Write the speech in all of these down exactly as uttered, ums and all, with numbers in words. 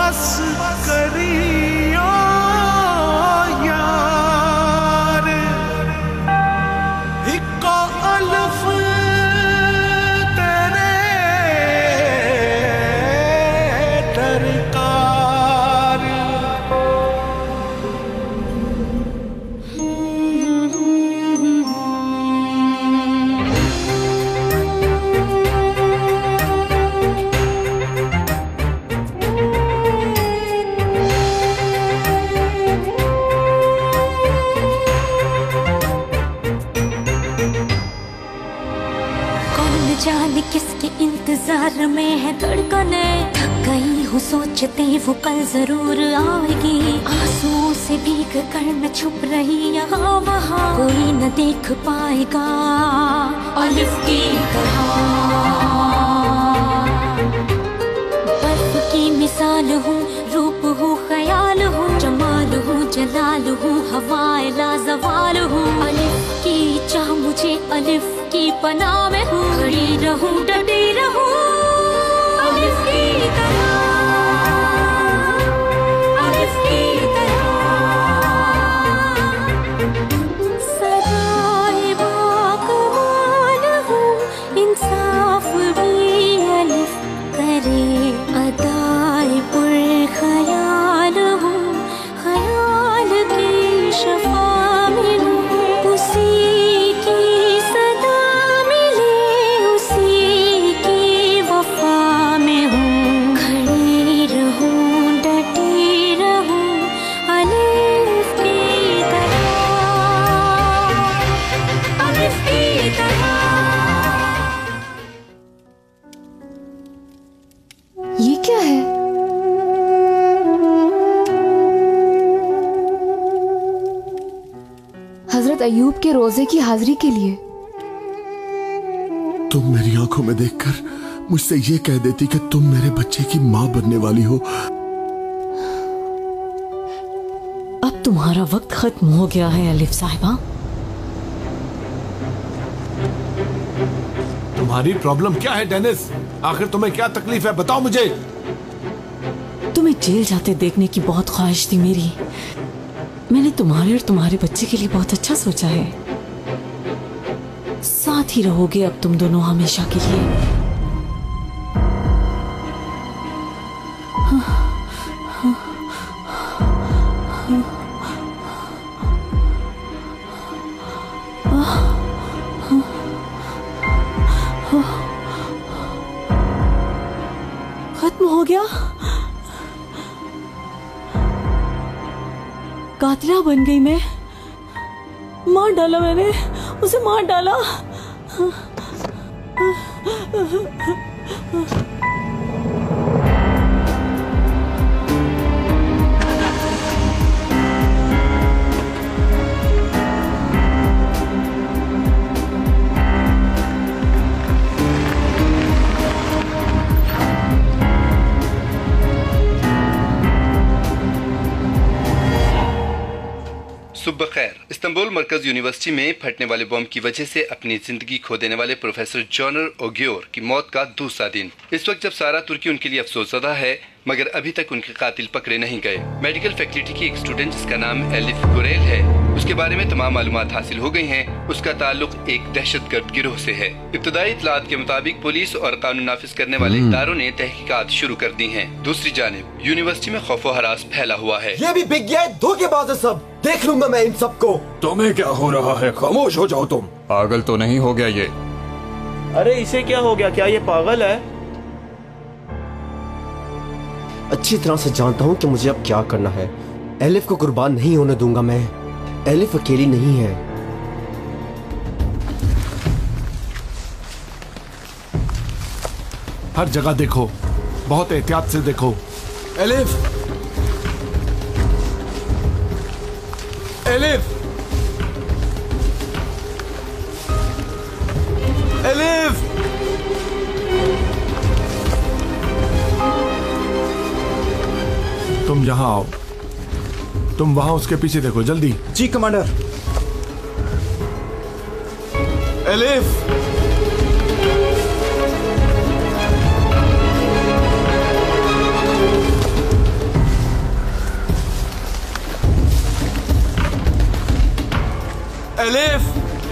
बस करियो यार, इको अल्फ तेरे दरकार। जाने किसके इंतजार में है धड़कने, थक गई हूँ सोचते वो कल जरूर आएगी। आंसुओं से भीग कर मैं छुप रही यहाँ वहाँ, कोई न देख पाएगा अलिफ की तरह। बर्फ की मिसाल हूँ, रूप हूँ, ख्याल हूँ, जमाल हूँ, जलाल हूँ, हवाए लाजवाल हूँ। अलिफ की चाह मुझे अलिफ की पनाह में हूँ, खड़ी रहूं डटी रहूं अलिफ की तरह, अलिफ की तरह। सदाए बाकमाल हूँ, इंसाफ भी अलिफ करे। अदाए पुरख्याल हूँ, ख्याल की शफा में हूँ। उसी अयूब के रोजे की हाजिरी के लिए। तुम मेरी आंखों में देखकर मुझसे ये कह देती कि तुम मेरे बच्चे की मां बनने वाली हो। अब तुम्हारा वक्त खत्म हो गया है अलिफ साहिबा। तुम्हारी प्रॉब्लम क्या है डेनिस? आखिर तुम्हें क्या तकलीफ है, बताओ मुझे। तुम्हें जेल जाते देखने की बहुत ख्वाहिश थी मेरी। मैंने तुम्हारे और तुम्हारे बच्चे के लिए बहुत अच्छा सोचा है। साथ ही रहोगे अब तुम दोनों हमेशा के लिए। खत्म हो गया? कातिला बन गई मैं। मार डाला मैंने उसे, मार डाला। सुबह खैर। इस्तांबुल मरकज यूनिवर्सिटी में फटने वाले बम की वजह से अपनी जिंदगी खो देने वाले प्रोफेसर जॉनर ओग्योर की मौत का दूसरा दिन। इस वक्त जब सारा तुर्की उनके लिए अफसोसज़दा है, मगर अभी तक उनके कातिल पकड़े नहीं गए। मेडिकल फैकल्टी की एक स्टूडेंट जिसका नाम एलिफ गुरेल है, उसके बारे में तमाम मालूमात हासिल हो गई हैं। उसका ताल्लुक एक दहशतगर्द गिरोह से है। इब्तदाई इत्तलात के मुताबिक पुलिस और कानून नाफिज करने वाले इदारों ने तहकीकात शुरू कर दी हैं। दूसरी जानिब यूनिवर्सिटी में खौफो हरास फैला हुआ है। ये भी बिक गया है, धोखेबाज है सब। देख लूंगा मैं इन सबको। तुम्हें क्या हो रहा है? खामोश हो जाओ तुम। पागल तो नहीं हो गया ये? अरे इसे क्या हो गया? क्या ये पागल है? अच्छी तरह से जानता हूँ कि मुझे अब क्या करना है। एलिफ को कुर्बान नहीं होने दूंगा मैं। एलिफ अकेली नहीं है। हर जगह देखो, बहुत एहतियात से देखो। Elif, Elif, Elif. तुम यहाँ आओ। तुम वहां उसके पीछे देखो, जल्दी। जी कमांडर। एलिफ, एलिफ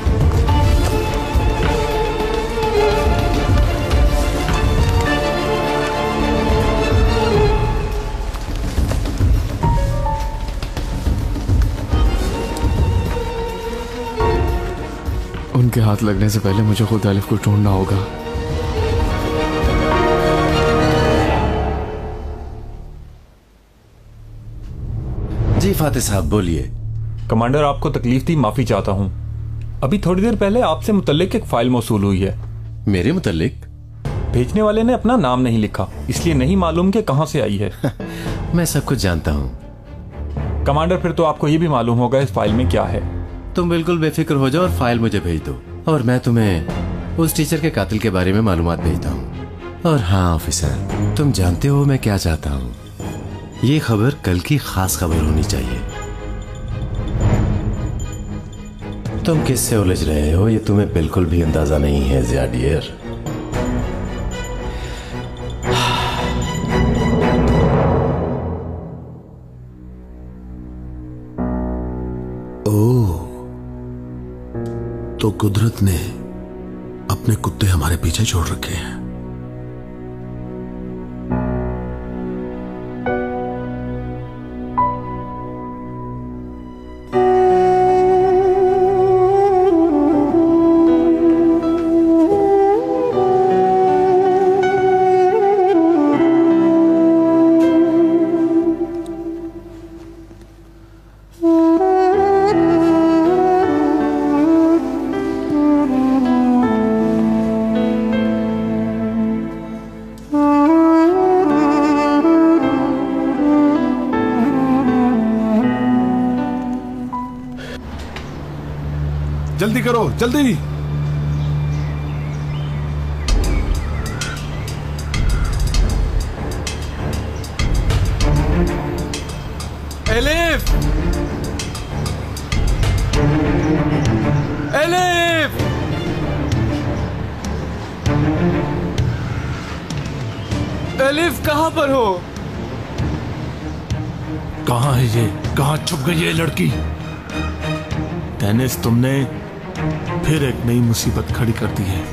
उनके हाथ लगने से पहले मुझे खुद एलिफ को ढूंढना होगा। जी फातिह साहब बोलिए। कमांडर, आपको तकलीफ दी, माफी चाहता हूँ। अभी थोड़ी देर पहले आपसे मुतल्लिक एक फाइल मौसूल हुई है। मेरे मुतल्लिक? भेजने वाले ने अपना नाम नहीं लिखा, इसलिए नहीं मालूम कि कहाँ से आई है। मैं सब कुछ जानता हूँ। कमांडर, फिर तो आपको ये भी मालूम होगा इस फाइल में क्या है। तुम बिल्कुल बेफिक्र हो जाओ और फाइल मुझे भेज दो और मैं तुम्हें उस टीचर के कातिल के बारे में मालूमात भेजता हूँ। और हाँ ऑफिसर, तुम जानते हो मैं क्या चाहता हूँ। ये खबर कल की खास खबर होनी चाहिए। तुम किससे उलझ रहे हो ये तुम्हें बिल्कुल भी अंदाजा नहीं है ज़िया डियर। ओह, तो कुदरत ने अपने कुत्ते हमारे पीछे छोड़ रखे हैं। जल्दी करो, जल्दी। एलिफ, एलिफ, एलिफ कहाँ पर हो? कहाँ है ये? कहाँ छुप गई ये लड़की? डेनिस, तुमने फिर एक नई मुसीबत खड़ी कर दी है।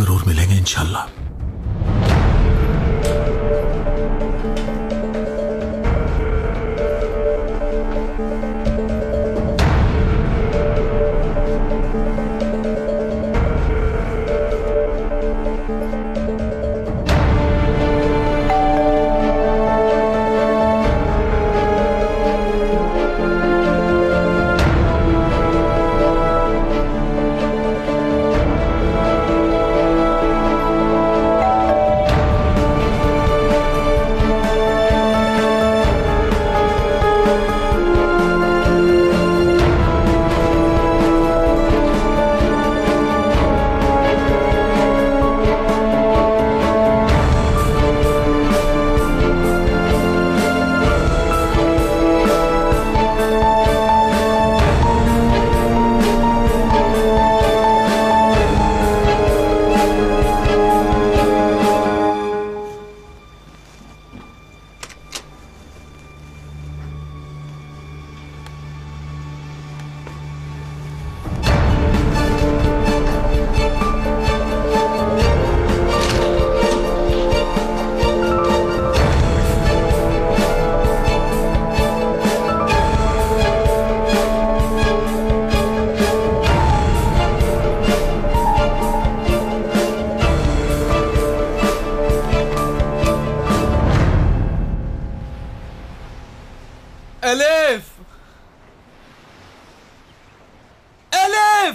जरूर मिलेंगे इंशाल्लाह। एलिफ, एलिफ,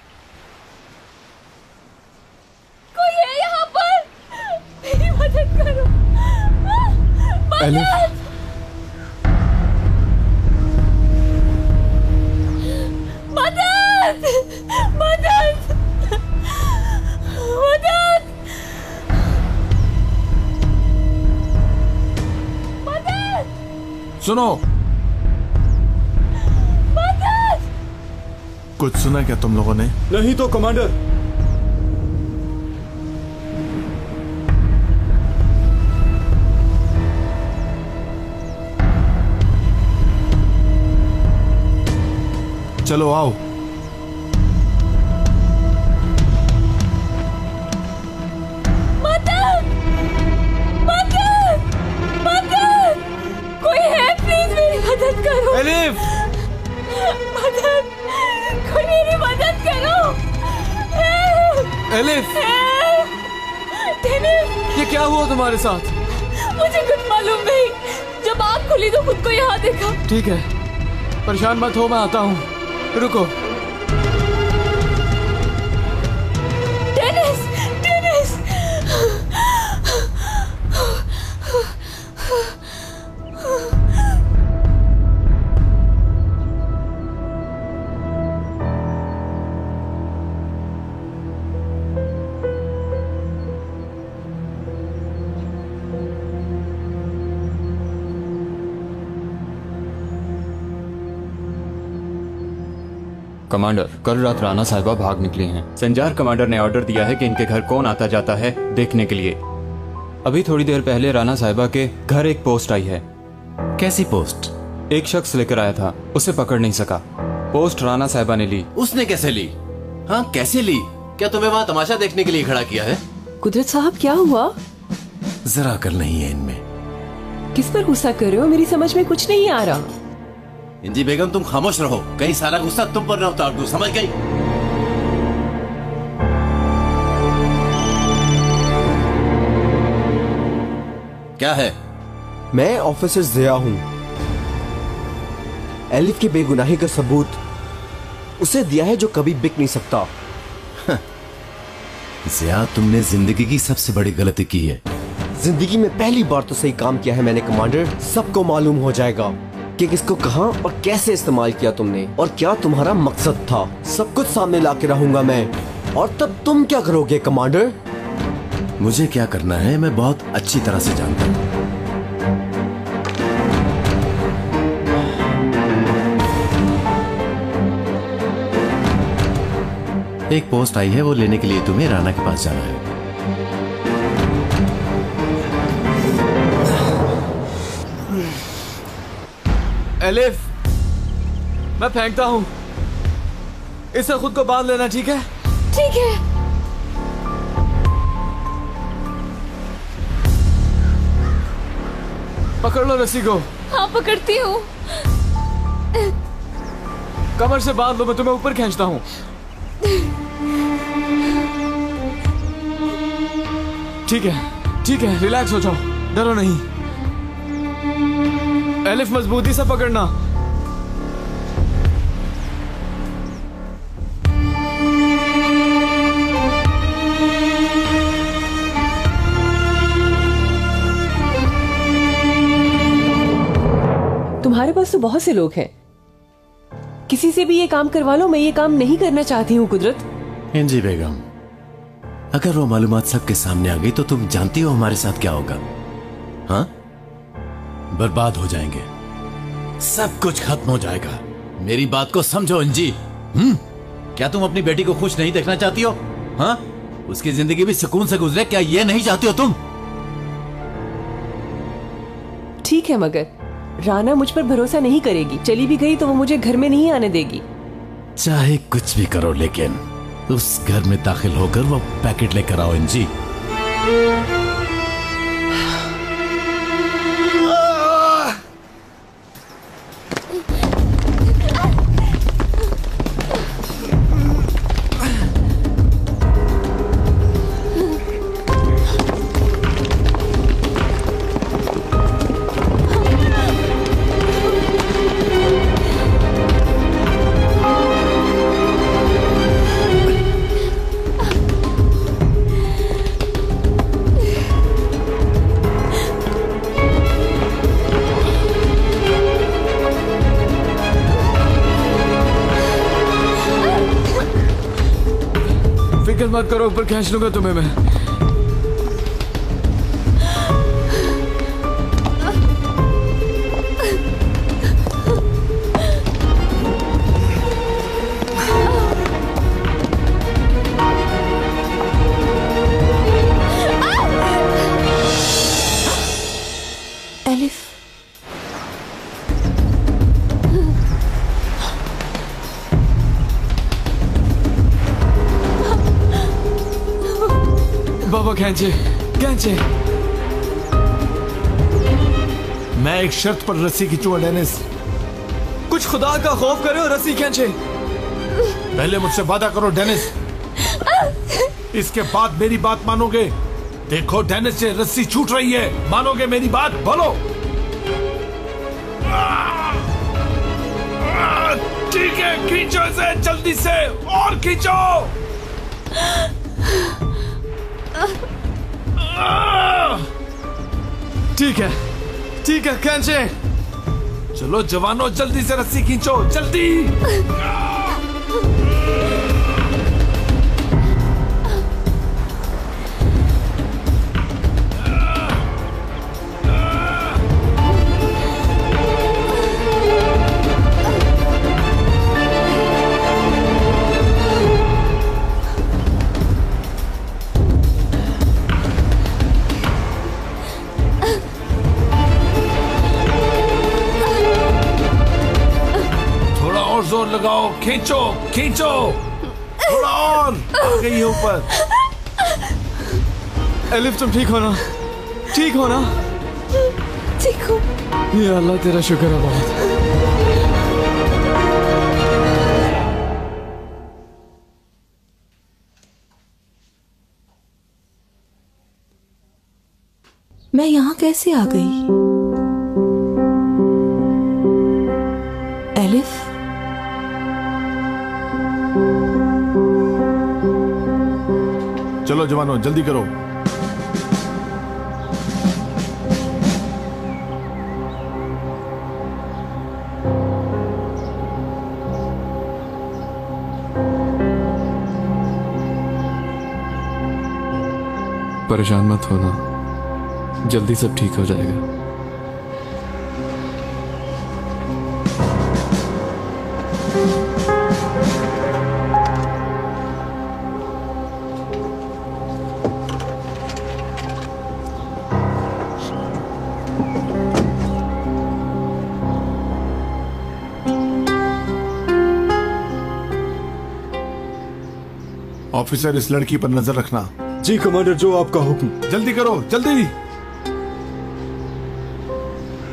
कोई है यहाँ पर? मेरी मदद करो। एलिफ, मदद, मदद, मदद, मदद। सुनो, कुछ सुना क्या तुम लोगों ने? नहीं तो कमांडर। चलो आओ। मदद, मदद, मदद, कोई है? प्लीज मेरी मदद करो। एलिफ, मदद, कोई मेरी मदद करो। एलिफ, डेनिस, ये क्या हुआ तुम्हारे साथ? मुझे कुछ मालूम नहीं। जब आँख खुली तो खुद को यहाँ देखा। ठीक है, परेशान मत हो, मैं आता हूँ। रुको। डेनिस, डेनिस, कमांडर, कल रात राना साहिबा भाग निकली हैं। संजार कमांडर ने ऑर्डर दिया है कि इनके घर कौन आता जाता है देखने के लिए। अभी थोड़ी देर पहले राना साहिबा के घर एक पोस्ट आई है। कैसी पोस्ट? एक शख्स लेकर आया था, उसे पकड़ नहीं सका। पोस्ट राना साहिबा ने ली। उसने कैसे ली? हाँ, कैसे ली? क्या तुम्हें वहाँ तमाशा देखने के लिए खड़ा किया है? कुदरत साहब, क्या हुआ? जरा अकल नहीं है इनमें। किस पर गुस्सा कर रहे हो? मेरी समझ में कुछ नहीं आ रहा। इंजी बेगम, तुम खामोश रहो, कहीं सारा गुस्सा तुम पर न उतार दूं, समझ गई? क्या है? मैं ऑफिसर जिया हूं। एलिफ की बेगुनाही का सबूत उसे दिया है जो कभी बिक नहीं सकता। जिया, तुमने जिंदगी की सबसे बड़ी गलती की है। जिंदगी में पहली बार तो सही काम किया है मैंने कमांडर। सबको मालूम हो जाएगा कि किसको कहां और कैसे इस्तेमाल किया तुमने और क्या तुम्हारा मकसद था। सब कुछ सामने लाके रहूंगा मैं। और तब तुम क्या करोगे कमांडर? मुझे क्या करना है मैं बहुत अच्छी तरह से जानता हूँ। एक पोस्ट आई है, वो लेने के लिए तुम्हें राना के पास जाना है। एलिफ, मैं फेंकता हूँ। इसे खुद को बांध लेना, ठीक है? ठीक है। पकड़ लो रस्सी को। हाँ पकड़ती हूँ। कमर से बांध लो, मैं तुम्हें ऊपर खींचता हूँ। ठीक है ठीक है, रिलैक्स हो जाओ, डरो नहीं। एलिफ मजबूती से पकड़ना। तुम्हारे पास तो बहुत से लोग हैं, किसी से भी ये काम करवा लो। मैं ये काम नहीं करना चाहती हूँ कुदरत। इंजी बेगम, अगर वो मालूमात सबके सामने आ गई तो तुम जानती हो हमारे साथ क्या होगा? हाँ, बर्बाद हो जाएंगे, सब कुछ खत्म हो जाएगा। मेरी बात को समझो इंजी। हम्म, क्या तुम अपनी बेटी को खुश नहीं देखना चाहती हो? हाँ, उसकी जिंदगी भी सुकून से गुजरे, क्या ये नहीं चाहती हो तुम? ठीक है, मगर राना मुझ पर भरोसा नहीं करेगी। चली भी गई तो वो मुझे घर में नहीं आने देगी। चाहे कुछ भी करो, लेकिन उस घर में दाखिल होकर वो पैकेट लेकर आओ इंजी। मत करो, ऊपर खींच लूंगा तुम्हें मैं। एलिफ, बाबा खींचे खींचे। मैं एक शर्त पर रस्सी खींचूंगा डेनिस। कुछ खुदा का खौफ करे और रस्सी खींचे। पहले मुझसे वादा करो डेनिस, इसके बाद मेरी बात मानोगे? देखो डेनिस से रस्सी छूट रही है, मानोगे मेरी बात? बोलो। ठीक है, खींचो इसे जल्दी से, और खींचो। ठीक है ठीक है, खींचे। चलो जवानों, जल्दी से रस्सी खींचो, जल्दी। जोर लगाओ, खींचो खींचो, थोड़ा और। आ गई है ऊपर। एलिफ, तुम ठीक हो ना? ठीक हो ना? ठीक हो। ये अल्लाह तेरा शुक्र है बहुत। मैं यहाँ कैसे आ गई? एलिफ, चलो जवानों, जल्दी करो। परेशान मत होना, जल्दी सब ठीक हो जाएगा। ऑफिसर, इस लड़की पर नजर रखना। जी कमांडर, जो आपका हुक्म। जल्दी करो, जल्दी।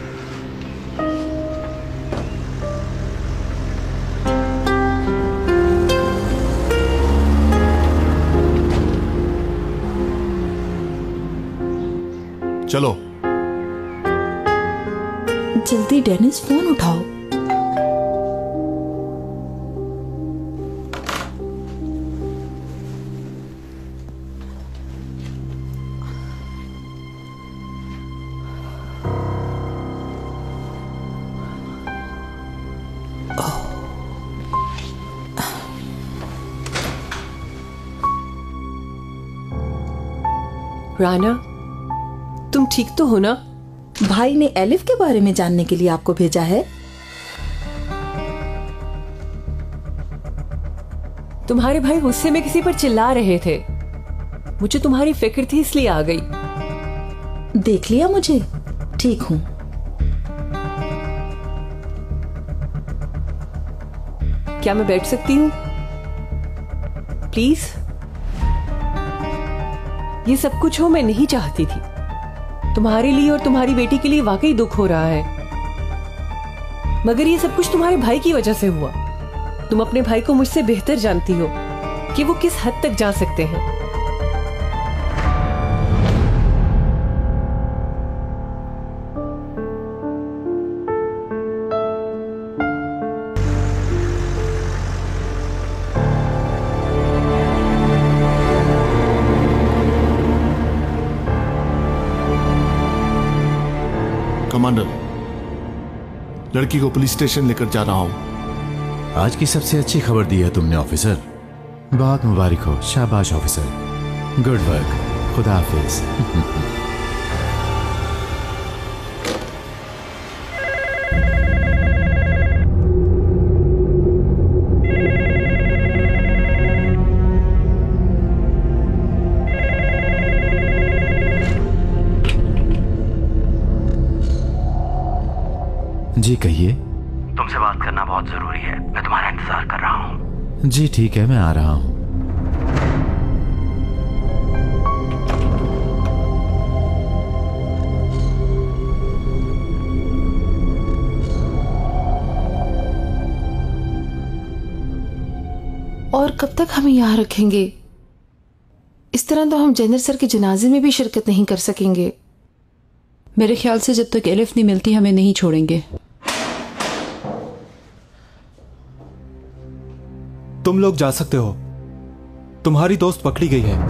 चलो। जल्दी डेनिस फोन उठाओ। राना, तुम ठीक तो हो ना? भाई ने एलिफ के बारे में जानने के लिए आपको भेजा है। तुम्हारे भाई गुस्से में किसी पर चिल्ला रहे थे। मुझे तुम्हारी फिक्र थी इसलिए आ गई। देख लिया मुझे, ठीक हूं। क्या मैं बैठ सकती हूँ प्लीज? ये सब कुछ हो मैं नहीं चाहती थी। तुम्हारे लिए और तुम्हारी बेटी के लिए वाकई दुख हो रहा है, मगर ये सब कुछ तुम्हारे भाई की वजह से हुआ। तुम अपने भाई को मुझसे बेहतर जानती हो कि वो किस हद तक जा सकते हैं। कमांडर, लड़की को पुलिस स्टेशन लेकर जा रहा हूं। आज की सबसे अच्छी खबर दी है तुमने ऑफिसर, बहुत मुबारक हो। शाबाश ऑफिसर, गुड वर्क। खुदा हाफिज। जी कहिए। तुमसे बात करना बहुत जरूरी है, मैं तुम्हारा इंतजार कर रहा हूँ। जी ठीक है, मैं आ रहा हूँ। और कब तक हमें यहाँ रखेंगे? इस तरह तो हम जेनर सर के जनाजे में भी शिरकत नहीं कर सकेंगे। मेरे ख्याल से जब तक एलिफ नहीं मिलती हमें नहीं छोड़ेंगे। तुम लोग जा सकते हो, तुम्हारी दोस्त पकड़ी गई है।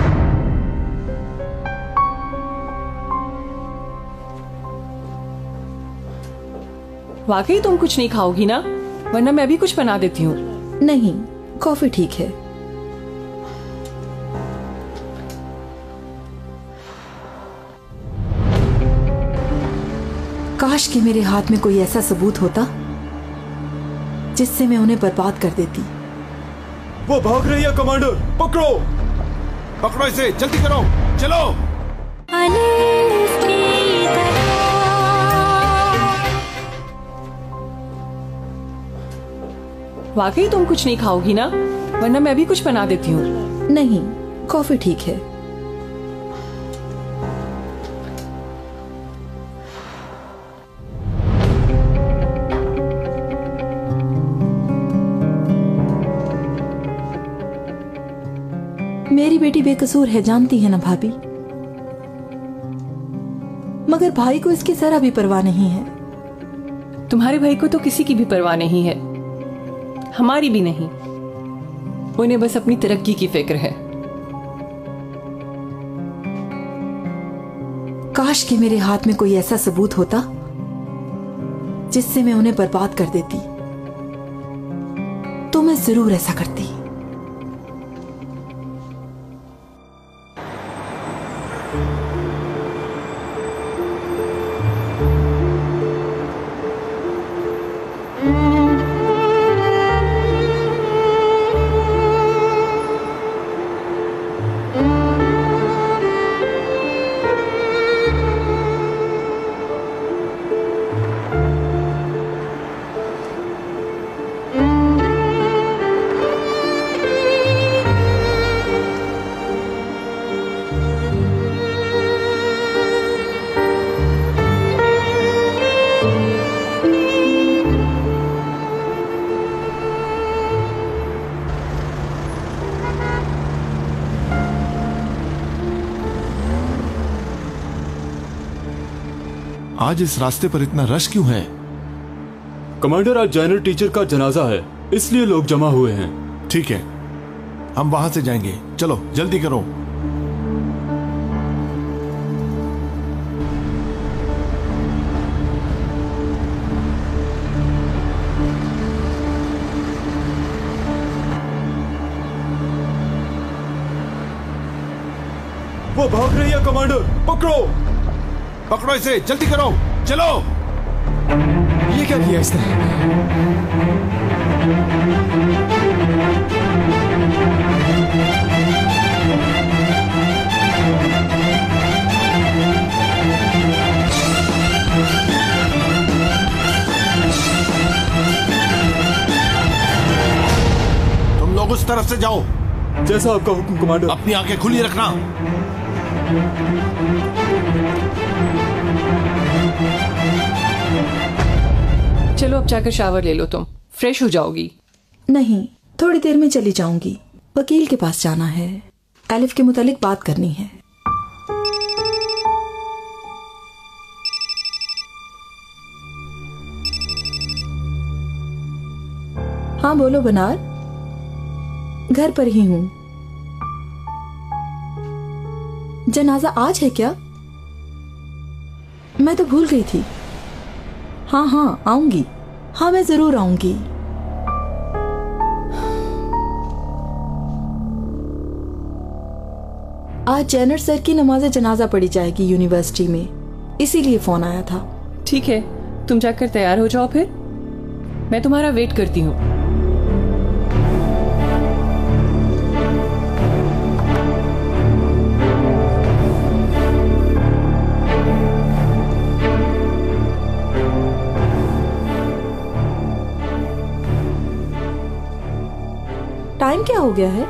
वाकई तुम कुछ नहीं खाओगी ना? वरना मैं भी कुछ बना देती हूँ। नहीं, कॉफी ठीक है। काश कि मेरे हाथ में कोई ऐसा सबूत होता जिससे मैं उन्हें बर्बाद कर देती। वो भाग रही है कमांडर, पकड़ो पकड़ो इसे, जल्दी करो, चलो। वाकई तुम कुछ नहीं खाओगी ना? वरना मैं भी कुछ बना देती हूँ। नहीं, कॉफी ठीक है। मेरी बेटी बेकसूर है, जानती है ना भाभी, मगर भाई को इसकी जरा भी परवाह नहीं है। तुम्हारे भाई को तो किसी की भी परवाह नहीं है, हमारी भी नहीं। उन्हें बस अपनी तरक्की की फिक्र है। काश कि मेरे हाथ में कोई ऐसा सबूत होता जिससे मैं उन्हें बर्बाद कर देती, तो मैं जरूर ऐसा करती। आज इस रास्ते पर इतना रश क्यों है? कमांडर, आज जैनर टीचर का जनाजा है, इसलिए लोग जमा हुए हैं। ठीक है, हम वहां से जाएंगे। चलो जल्दी करो। वो भाग रही है कमांडर, पकड़ो पकड़ो इसे, जल्दी करो, चलो। ये क्या किया इसने? तुम लोग उस तरफ से जाओ। जैसा आपका हुक्म कमांडर। अपनी आंखें खुली रखना। चलो अब जाकर शावर ले लो, तुम फ्रेश हो जाओगी। नहीं, थोड़ी देर में चली जाऊंगी। वकील के पास जाना है, एलिफ के मुतालिक बात करनी है। हाँ बोलो बनार, घर पर ही हूं। जनाजा आज है क्या? मैं तो भूल गई थी। हाँ हाँ आऊंगी, हाँ मैं जरूर आऊंगी। आज जैनर सर की नमाज जनाजा पढ़ी जाएगी यूनिवर्सिटी में, इसीलिए फोन आया था। ठीक है, तुम जाकर तैयार हो जाओ, फिर मैं तुम्हारा वेट करती हूँ। टाइम क्या हो गया है?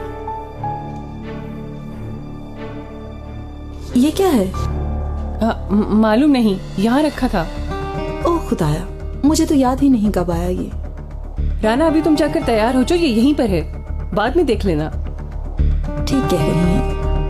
ये क्या है? मालूम नहीं, यहाँ रखा था। ओह खुदाया, मुझे तो याद ही नहीं कब आया ये। राना अभी तुम जाकर तैयार हो जाओ, ये यहीं पर है, बाद में देख लेना। ठीक कह रही हैं।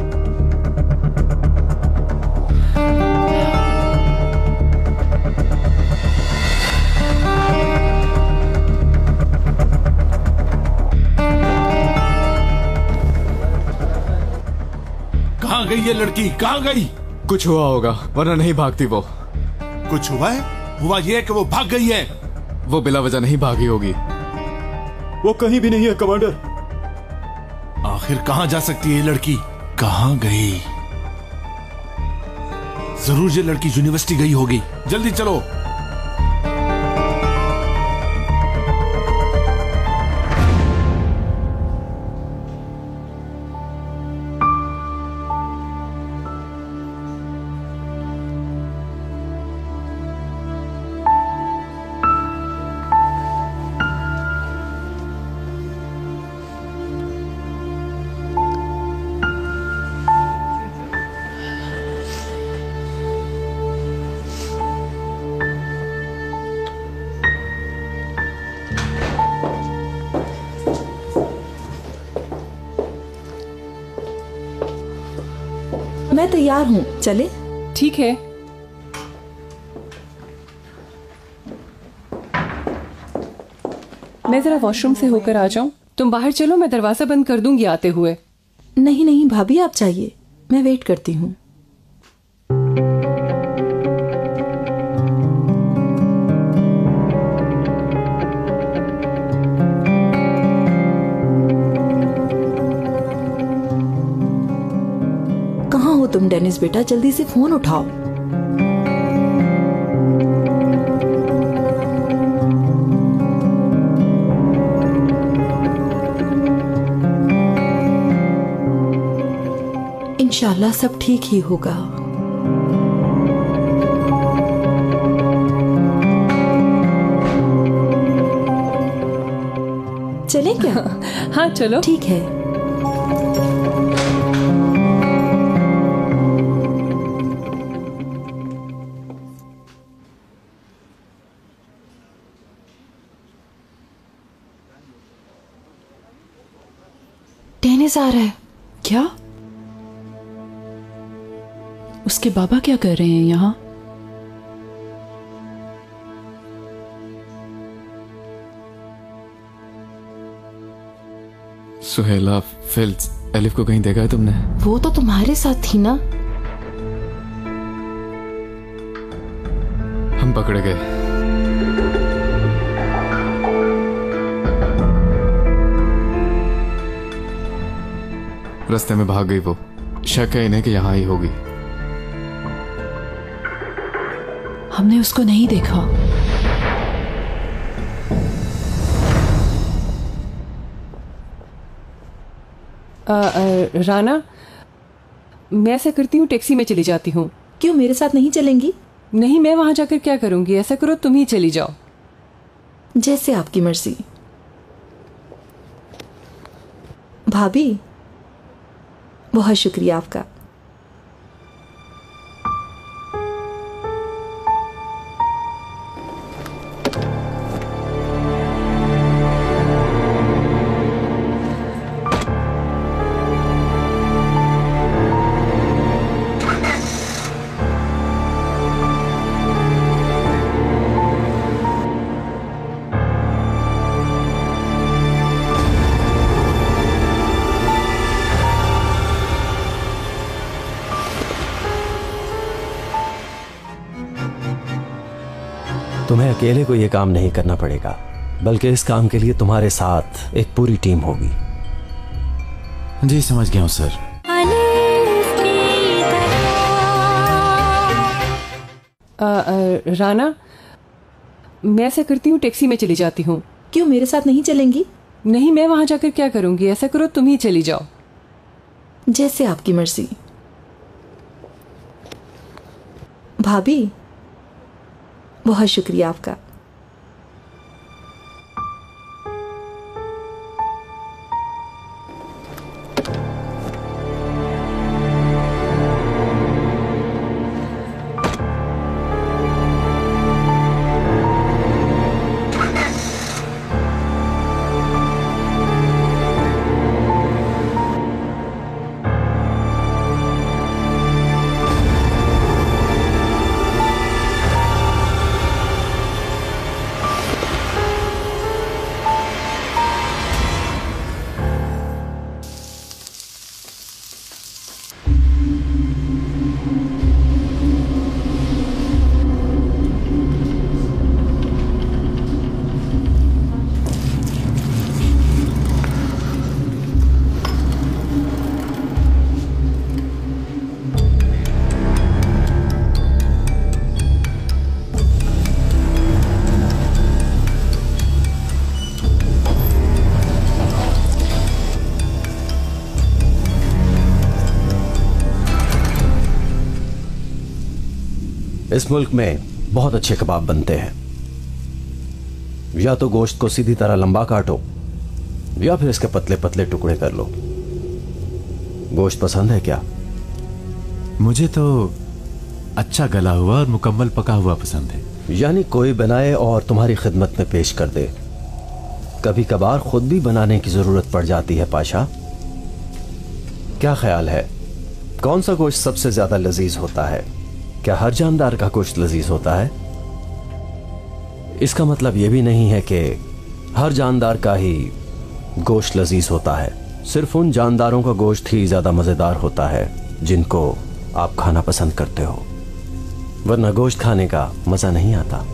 कहाँ गई ये लड़की, कहाँ गई? कुछ हुआ होगा, वरना नहीं भागती वो। कुछ हुआ है? हुआ ये है कि वो भाग गई है। वो बिला वजह नहीं भागी होगी। वो कहीं भी नहीं है कमांडर। आखिर कहाँ जा सकती है ये लड़की? कहाँ गई? जरूर ये लड़की यूनिवर्सिटी गई होगी। जल्दी चलो। मैं तैयार हूँ, चले? ठीक है। मैं जरा वॉशरूम से होकर आ जाऊं? तुम बाहर चलो, मैं दरवाजा बंद कर दूंगी आते हुए। नहीं नहीं भाभी, आप चाहिए, मैं वेट करती हूँ। कहाँ हो तुम डेनिस बेटा, जल्दी से फोन उठाओ। इंशाल्लाह सब ठीक ही होगा। चलें क्या? हाँ चलो। ठीक है। डेनिस आ रहा है। क्या? उसके बाबा क्या कर रहे हैं यहाँ? सुहेला, फिल्स, एलिफ को कहीं देखा है तुमने? वो तो तुम्हारे साथ थी ना। हम पकड़े गए। रास्ते में भाग गई वो। शक है इन्हें कि यहां ही होगी। हमने उसको नहीं देखा। आ, आ, राना, मैं ऐसा करती हूँ, टैक्सी में चली जाती हूँ। क्यों, मेरे साथ नहीं चलेंगी? नहीं, मैं वहां जाकर क्या करूंगी? ऐसा करो, तुम ही चली जाओ। जैसे आपकी मर्जी। भाभी, बहुत शुक्रिया आपका। तुम्हें अकेले को यह काम नहीं करना पड़ेगा, बल्कि इस काम के लिए तुम्हारे साथ एक पूरी टीम होगी। जी समझ गया हूं सर। आ, आ, राना, मैं ऐसा करती हूँ, टैक्सी में चली जाती हूँ। क्यों, मेरे साथ नहीं चलेंगी? नहीं, मैं वहां जाकर क्या करूंगी? ऐसा करो, तुम ही चली जाओ। जैसे आपकी मर्जी। भाभी, बहुत शुक्रिया आपका। इस मुल्क में बहुत अच्छे कबाब बनते हैं। या तो गोश्त को सीधी तरह लंबा काटो या फिर इसके पतले पतले टुकड़े कर लो। गोश्त पसंद है क्या? मुझे तो अच्छा गला हुआ और मुकम्मल पका हुआ पसंद है। यानी कोई बनाए और तुम्हारी खिदमत में पेश कर दे। कभी कभार खुद भी बनाने की जरूरत पड़ जाती है पाशा। क्या ख्याल है, कौन सा गोश्त सबसे ज्यादा लजीज होता है? क्या हर जानदार का गोश्त लजीज होता है? इसका मतलब यह भी नहीं है कि हर जानदार का ही गोश्त लजीज होता है। सिर्फ उन जानदारों का गोश्त ही ज्यादा मजेदार होता है जिनको आप खाना पसंद करते हो, वरना गोश्त खाने का मजा नहीं आता।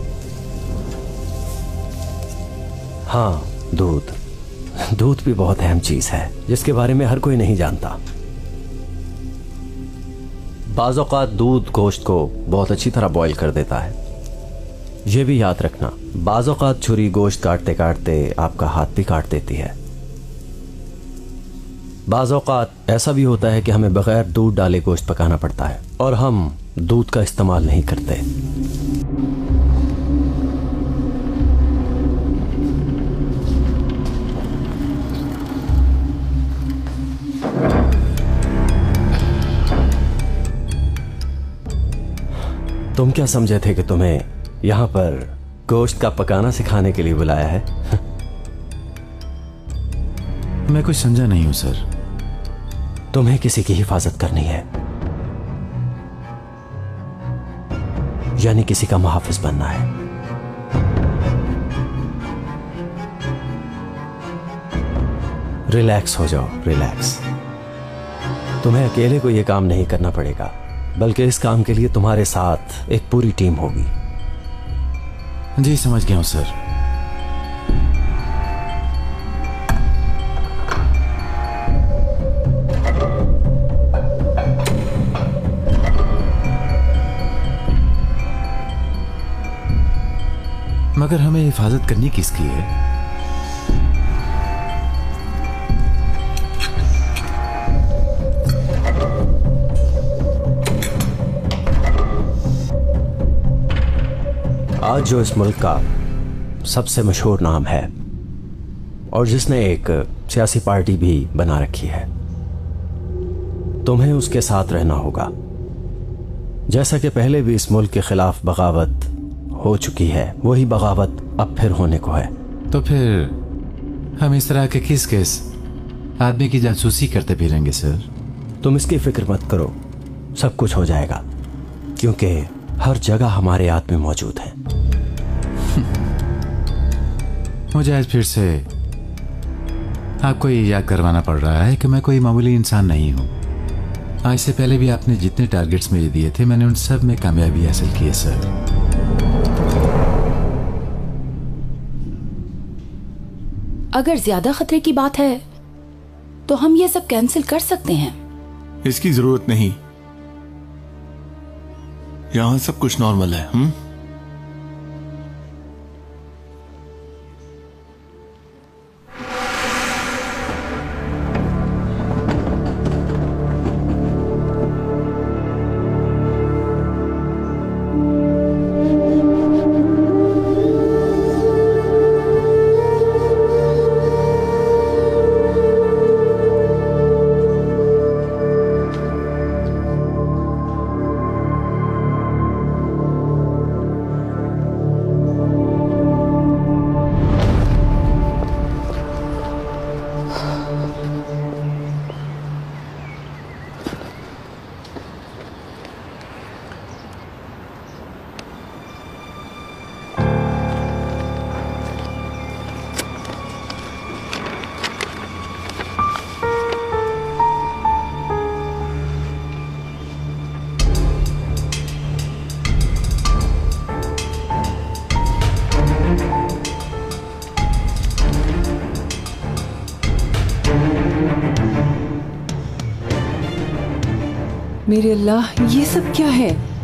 हाँ, दूध दूध भी बहुत अहम चीज है जिसके बारे में हर कोई नहीं जानता। बाज़ औक़ात दूध गोश्त को बहुत अच्छी तरह बॉईल कर देता है। यह भी याद रखना, बाज़ औक़ात छुरी गोश्त काटते काटते आपका हाथ भी काट देती है। बाज़ औक़ात ऐसा भी होता है कि हमें बगैर दूध डाले गोश्त पकाना पड़ता है और हम दूध का इस्तेमाल नहीं करते। तुम क्या समझे थे कि तुम्हें यहां पर गोश्त का पकाना सिखाने के लिए बुलाया है? मैं कुछ समझा नहीं हूं सर। तुम्हें किसी की हिफाजत करनी है, यानी किसी का मुहाफिज बनना है। रिलैक्स हो जाओ, रिलैक्स। तुम्हें अकेले को यह काम नहीं करना पड़ेगा, बल्कि इस काम के लिए तुम्हारे साथ एक पूरी टीम होगी। जी समझ गया हूं सर। मगर हमें हिफाजत करनी किसकी है? आज जो इस मुल्क का सबसे मशहूर नाम है और जिसने एक सियासी पार्टी भी बना रखी है, तुम्हें उसके साथ रहना होगा। जैसा कि पहले भी इस मुल्क के खिलाफ बगावत हो चुकी है, वही बगावत अब फिर होने को है। तो फिर हम इस तरह के किस किस आदमी की जासूसी करते फिरेंगे सर? तुम इसकी फिक्र मत करो, सब कुछ हो जाएगा, क्योंकि हर जगह हमारे आदमी मौजूद हैं। मुझे आज फिर से आपको ये याद करवाना पड़ रहा है कि मैं कोई मामूली इंसान नहीं हूं। आज से पहले भी आपने जितने टारगेट्स मुझे दिए थे, मैंने उन सब में कामयाबी हासिल की है सर। अगर ज्यादा खतरे की बात है तो हम ये सब कैंसिल कर सकते हैं। इसकी जरूरत नहीं, यहां सब कुछ नॉर्मल है। हम मेरे अल्लाह, ये सब क्या है?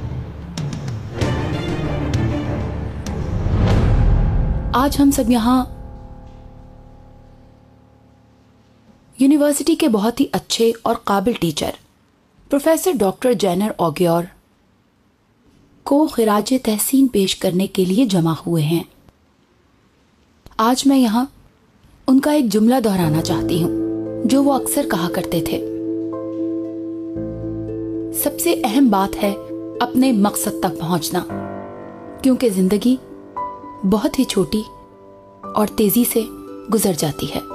आज हम सब यहाँ यूनिवर्सिटी के बहुत ही अच्छे और काबिल टीचर प्रोफेसर डॉक्टर जेनर ओगियोर को खिराज तहसीन पेश करने के लिए जमा हुए हैं। आज मैं यहाँ उनका एक जुमला दोहराना चाहती हूँ जो वो अक्सर कहा करते थे। सबसे अहम बात है अपने मकसद तक पहुंचना, क्योंकि जिंदगी बहुत ही छोटी और तेजी से गुजर जाती है।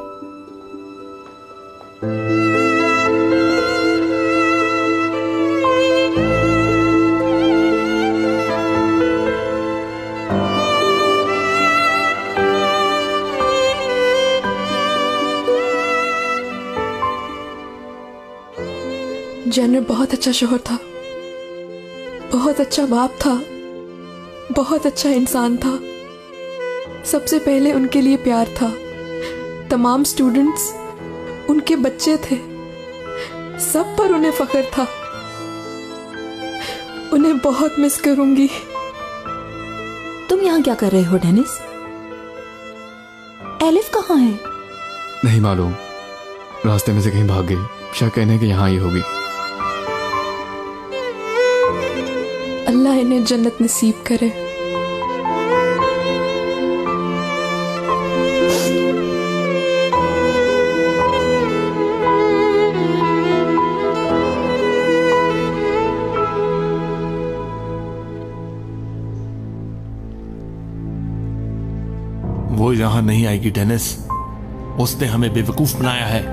जेनर बहुत अच्छा शोहर था, बहुत अच्छा बाप था, बहुत अच्छा इंसान था। सबसे पहले उनके लिए प्यार था। तमाम स्टूडेंट्स उनके बच्चे थे, सब पर उन्हें फख्र था। उन्हें बहुत मिस करूंगी। तुम यहाँ क्या कर रहे हो डेनिस? एलिफ कहाँ है? नहीं मालूम, रास्ते में से कहीं भाग गई। शायद कहने कि यहाँ ही होगी। अल्लाह इन्हें जन्नत नसीब करे। वो यहां नहीं आएगी डेनिस, उसने हमें बेवकूफ बनाया है।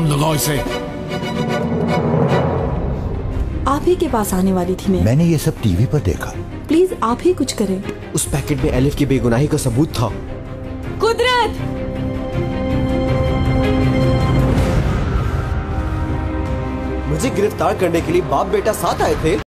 तुम लगाओ इसे। आप ही के पास आने वाली थी मैं। मैंने ये सब टीवी पर देखा। प्लीज आप ही कुछ करें। उस पैकेट में एलिफ की बेगुनाही का सबूत था। कुदरत! मुझे गिरफ्तार करने के लिए बाप बेटा साथ आए थे।